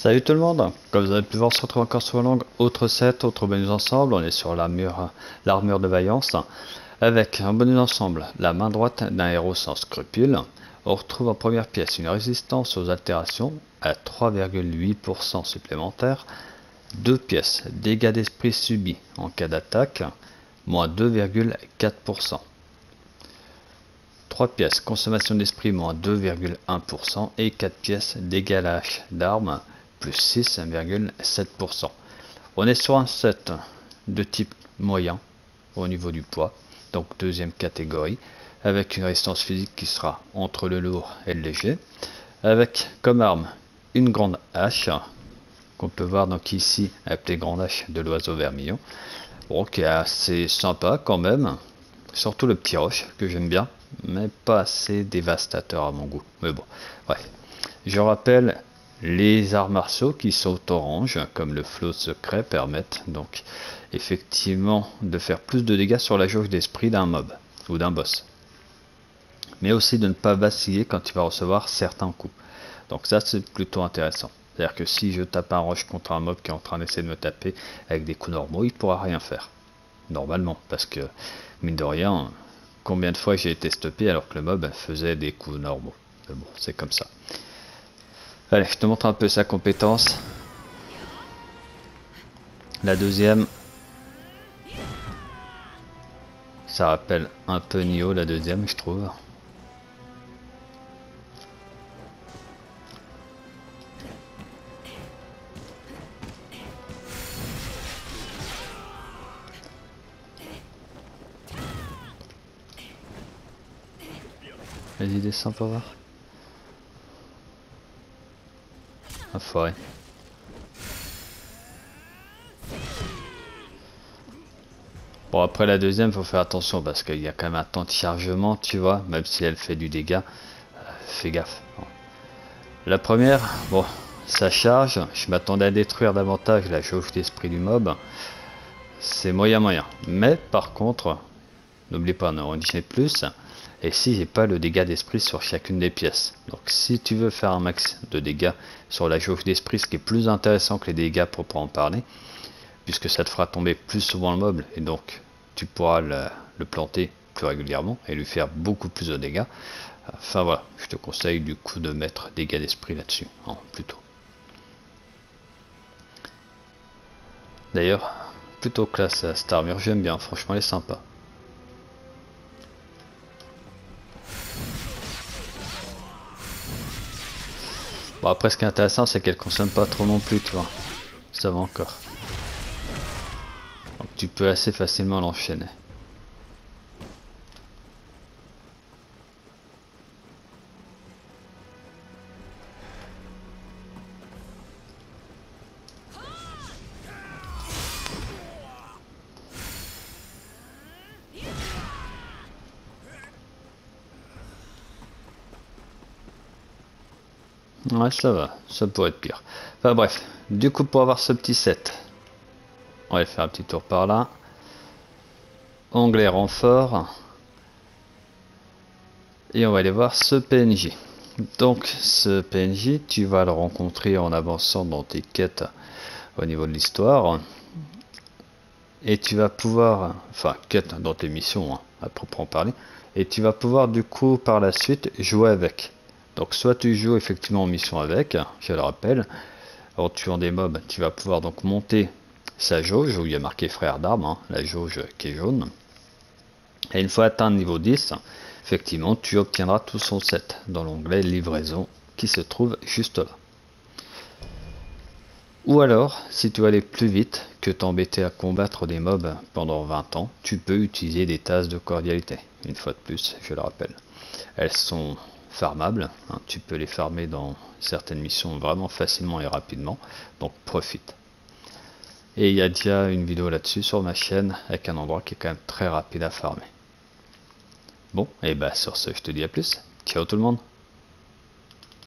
Salut tout le monde, comme vous avez pu voir, on se retrouve encore sur Long, autre set, autre bonus ensemble. On est sur l'armure de vaillance, avec un bonus ensemble, la main droite d'un héros sans scrupules. On retrouve en première pièce une résistance aux altérations à 3,8% supplémentaire. Deux pièces, dégâts d'esprit subis en cas d'attaque, moins 2,4%. 3 pièces, consommation d'esprit, moins 2,1%. Et 4 pièces, dégâts à la hache d'armes, plus 6,7%. On est sur un set de type moyen au niveau du poids, donc deuxième catégorie, avec une résistance physique qui sera entre le lourd et le léger, avec comme arme une grande hache, qu'on peut voir donc ici appelée grande hache de l'oiseau vermillon, bon, qui est assez sympa quand même, surtout le petit roche que j'aime bien, mais pas assez dévastateur à mon goût. Mais bon, bref. Je rappelle, les arts martiaux qui sont orange, comme le flot secret, permettent donc effectivement de faire plus de dégâts sur la jauge d'esprit d'un mob ou d'un boss. Mais aussi de ne pas vaciller quand il va recevoir certains coups. Donc ça, c'est plutôt intéressant. C'est-à-dire que si je tape un roche contre un mob qui est en train d'essayer de me taper avec des coups normaux, il ne pourra rien faire. Normalement, parce que mine de rien, combien de fois j'ai été stoppé alors que le mob faisait des coups normaux. Mais bon, c'est comme ça. Allez, je te montre un peu sa compétence. La deuxième, ça rappelle un peu Nioh, la deuxième, je trouve. Vas-y, descends pour voir. Enfoiré. Bon, après la deuxième, faut faire attention parce qu'il y a quand même un temps de chargement, tu vois, même si elle fait du dégât, fais gaffe. La première, bon, ça charge, je m'attendais à détruire davantage la jauge d'esprit du mob, c'est moyen. Mais par contre, n'oublie pas, on a origine plus, et si j'ai pas le dégât d'esprit sur chacune des pièces. Donc si tu veux faire un max de dégâts sur la jauge d'esprit, ce qui est plus intéressant que les dégâts proprement parler, puisque ça te fera tomber plus souvent le mob, et donc tu pourras le planter plus régulièrement et lui faire beaucoup plus de dégâts. Enfin voilà, je te conseille du coup de mettre dégâts d'esprit là-dessus, hein, plutôt. D'ailleurs, plutôt classe cette armure, j'aime bien, franchement elle est sympa. Bon, après ce qui est intéressant, c'est qu'elle consomme pas trop non plus, tu vois. Ça va encore. Donc tu peux assez facilement l'enchaîner. Ouais, ça va, ça pourrait être pire. Enfin bref, du coup pour avoir ce petit set, on va faire un petit tour par là. Onglet renfort. Et on va aller voir ce PNJ. Donc ce PNJ, tu vas le rencontrer en avançant dans tes quêtes au niveau de l'histoire. Et tu vas pouvoir, enfin quête dans tes missions, hein, à proprement parler. Et tu vas pouvoir du coup par la suite jouer avec. Donc soit tu joues effectivement en mission avec, je le rappelle, en tuant des mobs, tu vas pouvoir donc monter sa jauge, où il y a marqué frère d'armes, hein, la jauge qui est jaune. Et une fois atteint le niveau 10, effectivement, tu obtiendras tout son set dans l'onglet livraison qui se trouve juste là. Ou alors, si tu veux aller plus vite que t'embêter à combattre des mobs pendant 20 ans, tu peux utiliser des tasses de cordialité. Une fois de plus, je le rappelle. Elles sont farmables, hein, tu peux les farmer dans certaines missions vraiment facilement et rapidement, donc profite. Et il y a déjà une vidéo là-dessus sur ma chaîne avec un endroit qui est quand même très rapide à farmer. Bon, et bah sur ce, je te dis à plus. Ciao tout le monde.